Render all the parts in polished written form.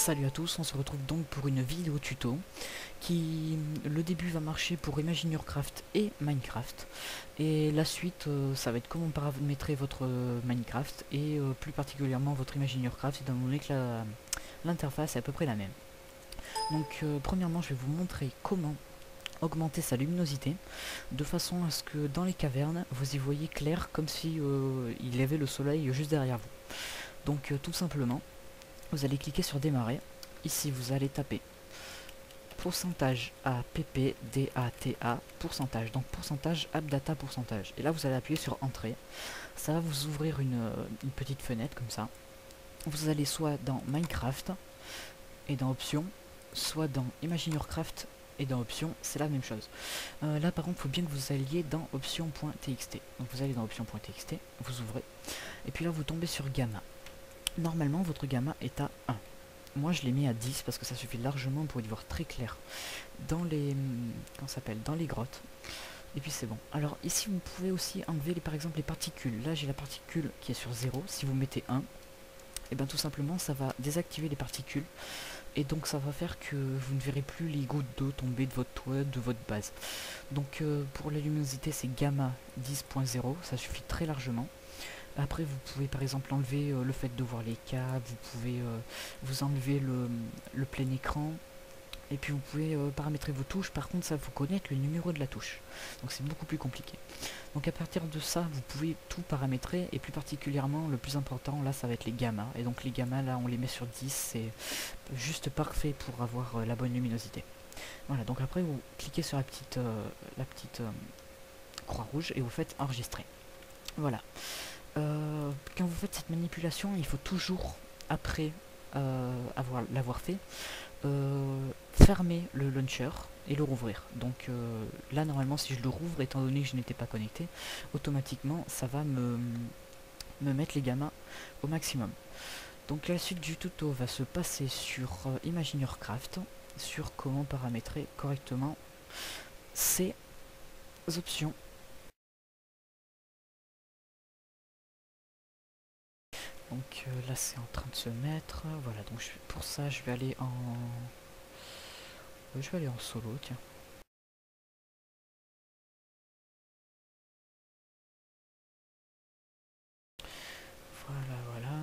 Salut à tous, on se retrouve donc pour une vidéo tuto qui, le début va marcher pour Imagine Your Craft et Minecraft et la suite ça va être comment paramétrer votre Minecraft et plus particulièrement votre Imagine Your Craft étant donné que l'interface est à peu près la même. Donc premièrement je vais vous montrer comment augmenter sa luminosité de façon à ce que dans les cavernes vous y voyez clair comme si il y avait le soleil juste derrière vous. Donc tout simplement vous allez cliquer sur démarrer. Ici vous allez taper pourcentage app data pourcentage, donc pourcentage app data pourcentage, et là vous allez appuyer sur entrée. Ça va vous ouvrir une petite fenêtre comme ça. Vous allez soit dans Minecraft et dans options, soit dans Imagine Your Craft et dans options, c'est la même chose. Là par contre il faut bien que vous alliez dans options.txt, donc vous allez dans options.txt, vous ouvrez et puis là vous tombez sur gamma. Normalement votre gamma est à 1. Moi je l'ai mis à 10 parce que ça suffit largement pour y voir très clair dans les dans les grottes. Et puis c'est bon. Alors ici vous pouvez aussi enlever par exemple les particules. Là j'ai la particule qui est sur 0. Si vous mettez 1, et bien tout simplement ça va désactiver les particules. Et donc ça va faire que vous ne verrez plus les gouttes d'eau tomber de votre toit, de votre base. Donc pour la luminosité c'est gamma 10.0, ça suffit très largement. Après vous pouvez par exemple enlever le fait de voir les caves, vous pouvez vous enlever le plein écran, et puis vous pouvez paramétrer vos touches. Par contre ça faut connaître le numéro de la touche, donc c'est beaucoup plus compliqué. Donc à partir de ça vous pouvez tout paramétrer, et plus particulièrement le plus important là ça va être les gammas, et donc les gammas là on les met sur 10, c'est juste parfait pour avoir la bonne luminosité. Voilà, donc après vous cliquez sur la petite croix rouge et vous faites enregistrer. Voilà. Quand vous faites cette manipulation, il faut toujours, après l'avoir fait, fermer le launcher et le rouvrir. Donc là, normalement, si je le rouvre, étant donné que je n'étais pas connecté, automatiquement, ça va me mettre les gammas au maximum. Donc la suite du tuto va se passer sur Imagine Your Craft, sur comment paramétrer correctement ces options. Donc là c'est en train de se mettre, voilà, donc pour ça je vais aller en... je vais aller en solo, tiens. Voilà, voilà.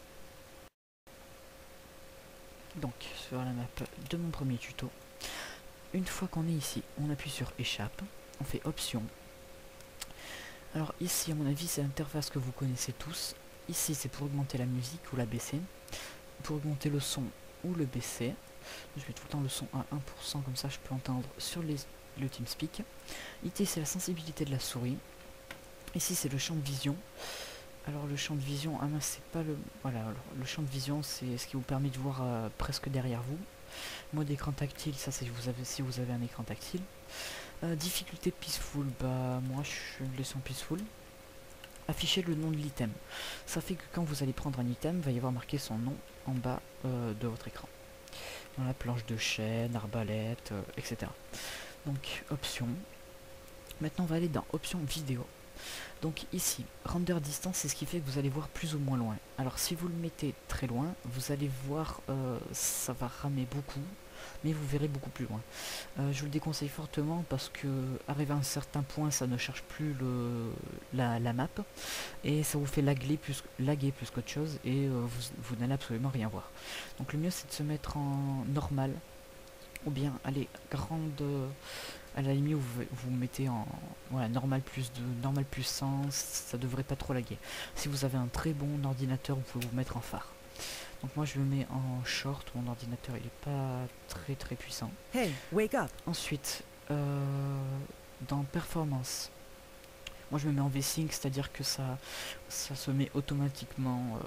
Donc sur la map de mon premier tuto, une fois qu'on est ici, on appuie sur échappe, on fait option. Alors ici à mon avis c'est l'interface que vous connaissez tous. Ici c'est pour augmenter la musique ou la baisser, pour augmenter le son ou le baisser. Je mets tout le temps le son à 1%, comme ça je peux entendre sur le TeamSpeak. Ici c'est la sensibilité de la souris. Ici c'est le champ de vision. Alors le champ de vision, ah mince, c'est pas le... Voilà, alors, le champ de vision c'est ce qui vous permet de voir presque derrière vous. Mode écran tactile, ça c'est si vous avez un écran tactile. Difficulté peaceful, bah moi je laisse en peaceful. Afficher le nom de l'item. Ça fait que quand vous allez prendre un item, il va y avoir marqué son nom en bas de votre écran. Dans la planche de chêne, arbalète, etc. Donc option. Maintenant on va aller dans option vidéo. Donc ici, render distance, c'est ce qui fait que vous allez voir plus ou moins loin. Alors si vous le mettez très loin, vous allez voir, ça va ramer beaucoup, mais vous verrez beaucoup plus loin. Je vous le déconseille fortement parce que arrivé à un certain point, ça ne cherche plus la map, et ça vous fait laguer plus qu'autre chose, et vous n'allez absolument rien voir. Donc le mieux c'est de se mettre en normal, ou bien aller grande... à la limite vous mettez en normal plus 100, ça devrait pas trop laguer. Si vous avez un très bon ordinateur, vous pouvez vous mettre en phare. Donc moi je le mets en short, mon ordinateur il est pas très puissant. Hey, wake up. Ensuite dans performance, moi je me mets en V-Sync, c'est à dire que ça se met automatiquement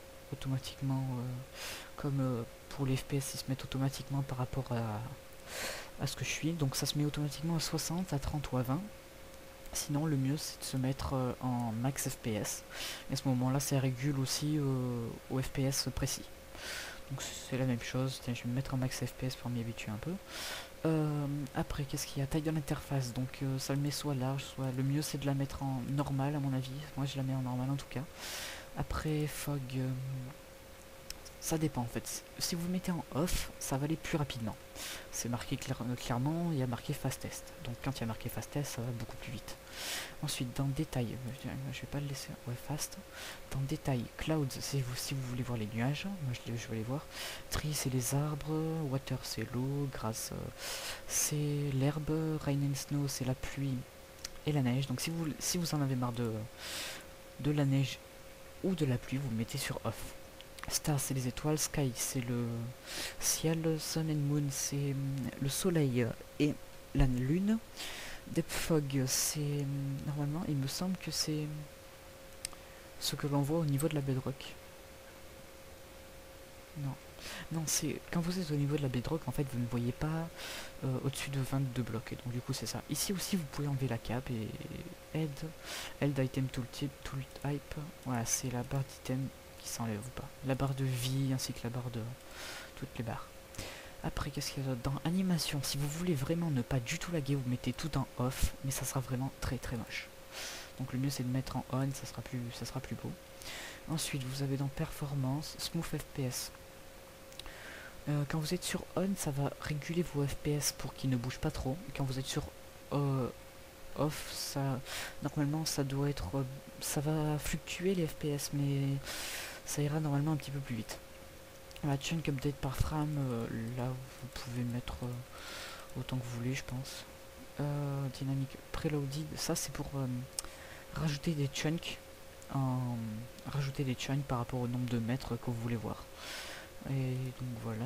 comme pour les FPS ils se mettent automatiquement par rapport à ce que je suis, donc ça se met automatiquement à 60, à 30 ou à 20. Sinon le mieux c'est de se mettre en max FPS, et à ce moment là ça régule aussi au FPS précis. Donc c'est la même chose. Tiens, je vais me mettre en max FPS pour m'y habituer un peu. Après qu'est-ce qu'il y a, taille de l'interface, donc ça le met soit large, soit... Le mieux c'est de la mettre en normal à mon avis, moi je la mets en normal en tout cas. Après fog, ça dépend en fait. Si vous le mettez en off, ça va aller plus rapidement. C'est marqué clairement, il y a marqué fastest. Donc quand il y a marqué fastest, ça va beaucoup plus vite. Ensuite, dans détail, je vais pas le laisser, ouais, fast. Dans détail, clouds, si vous voulez voir les nuages, moi je vais les voir. Tree, c'est les arbres, water, c'est l'eau, grass, c'est l'herbe, rain and snow, c'est la pluie et la neige. Donc si vous en avez marre de la neige ou de la pluie, vous le mettez sur off. Star, c'est les étoiles, sky, c'est le ciel, sun and moon, c'est le soleil et la lune. Depth fog, c'est normalement, il me semble que c'est ce que l'on voit au niveau de la bedrock. Non, non, c'est quand vous êtes au niveau de la bedrock, en fait, vous ne voyez pas au-dessus de 22 blocs. Et donc du coup, c'est ça. Ici aussi, vous pouvez enlever la cape et add item tooltip, type. Voilà, c'est la barre d'item qui s'enlève ou pas. La barre de vie ainsi que la barre de toutes les barres. Après, qu'est-ce qu'il y a d'autre? Dans animation, si vous voulez vraiment ne pas du tout laguer, vous mettez tout en off, mais ça sera vraiment très très moche. Donc le mieux c'est de mettre en on, ça sera plus beau. Ensuite, vous avez dans performance, smooth FPS. Quand vous êtes sur on, ça va réguler vos FPS pour qu'ils ne bougent pas trop. Quand vous êtes sur off, ça normalement ça doit être, ça va fluctuer les FPS, mais ça ira normalement un petit peu plus vite. La chunk update par frame, là vous pouvez mettre autant que vous voulez, je pense. Dynamic preloaded, ça c'est pour rajouter des chunks par rapport au nombre de mètres que vous voulez voir. Et donc voilà.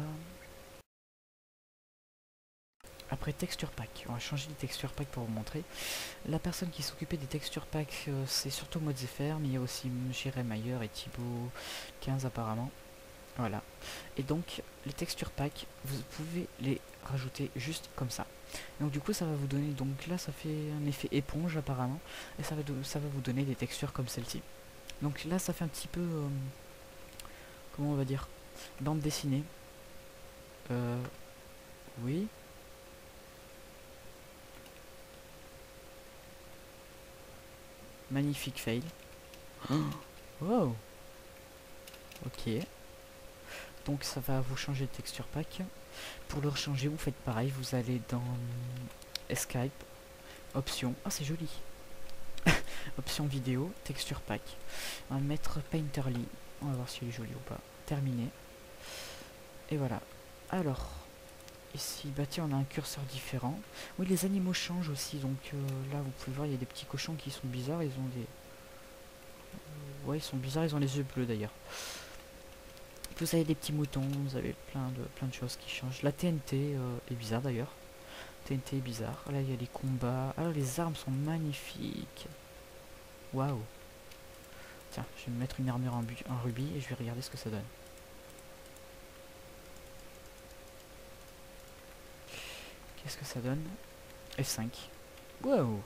Après texture pack, on va changer de texture pack pour vous montrer. La personne qui s'occupait des texture packs, c'est surtout ModZFR, mais il y a aussi Jérém Ayer et Thibaut 15 apparemment. Voilà. Et donc les texture packs, vous pouvez les rajouter juste comme ça. Donc du coup ça va vous donner, donc là ça fait un effet éponge apparemment, et ça va vous donner des textures comme celle-ci. Donc là ça fait un petit peu, comment on va dire, bande dessinée. Oui. Magnifique fail. Wow. Ok. Donc ça va vous changer de texture pack. Pour le rechanger, vous faites pareil, vous allez dans Escape, option. Ah, c'est joli. Option vidéo, texture pack. On va mettre Painterly. On va voir s'il est joli ou pas. Terminé. Et voilà. Alors, ici, bah tiens, on a un curseur différent. Oui, les animaux changent aussi. Donc là, vous pouvez voir, il y a des petits cochons qui sont bizarres. Ils ont des... ouais, ils sont bizarres. Ils ont les yeux bleus d'ailleurs. Vous avez des petits moutons. Vous avez plein de choses qui changent. La TNT est bizarre d'ailleurs. TNT est bizarre. Là, il y a les combats. Alors, les armes sont magnifiques. Waouh. Tiens, je vais me mettre une armure en rubis et je vais regarder ce que ça donne. Qu'est-ce que ça donne? F5. Waouh.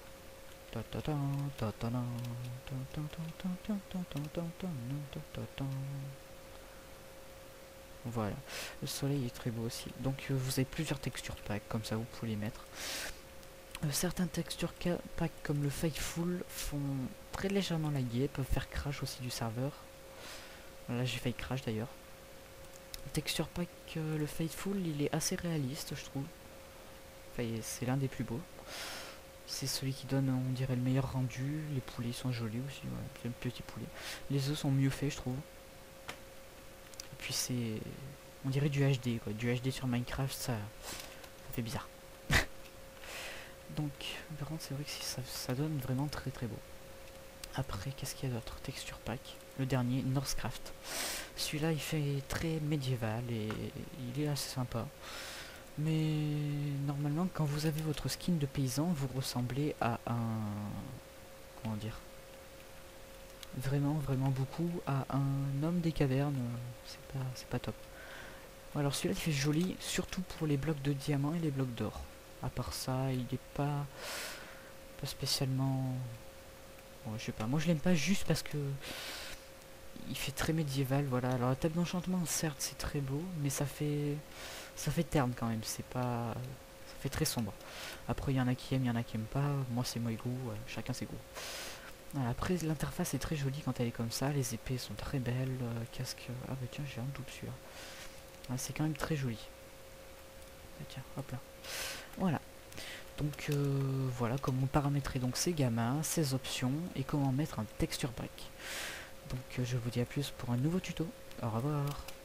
Voilà, le soleil est très beau aussi. Donc vous avez plusieurs textures packs, comme ça vous pouvez les mettre. Certains textures packs comme le Faithful font très légèrement laguer, peuvent faire crash aussi du serveur. Là j'ai failli crash d'ailleurs. Texture pack, le Faithful, il est assez réaliste je trouve. Enfin, c'est l'un des plus beaux. C'est celui qui donne, on dirait, le meilleur rendu. Les poulets sont jolis aussi, ouais, c'est un petit poulet. Les œufs sont mieux faits je trouve. Et puis c'est... on dirait du HD quoi, du HD sur Minecraft, ça fait bizarre. Donc, par contre, c'est vrai que ça donne vraiment très très beau. Après, qu'est-ce qu'il y a d'autre? Texture pack. Le dernier, Northcraft. Celui-là, il fait très médiéval et il est assez sympa. Mais normalement, quand vous avez votre skin de paysan, vous ressemblez à un... comment dire? Vraiment beaucoup à un homme des cavernes. C'est pas top. Alors celui-là, il fait joli, surtout pour les blocs de diamants et les blocs d'or. À part ça, il n'est pas spécialement... bon, je sais pas, moi je l'aime pas juste parce que il fait très médiéval, voilà. Alors la table d'enchantement, certes, c'est très beau, mais ça fait terne quand même, c'est pas... ça fait très sombre. Après, il y en a qui aiment, il y en a qui aiment pas. Moi, c'est moi goût, chacun ses goûts. Voilà, après l'interface est très jolie quand elle est comme ça, les épées sont très belles, casque... Ah bah tiens, j'ai un double celui-là. Ah, c'est quand même très joli. Ah, tiens, hop là. Voilà. Donc voilà comment paramétrer donc ces gamins, ces options et comment mettre un texture break. Donc je vous dis à plus pour un nouveau tuto. Au revoir.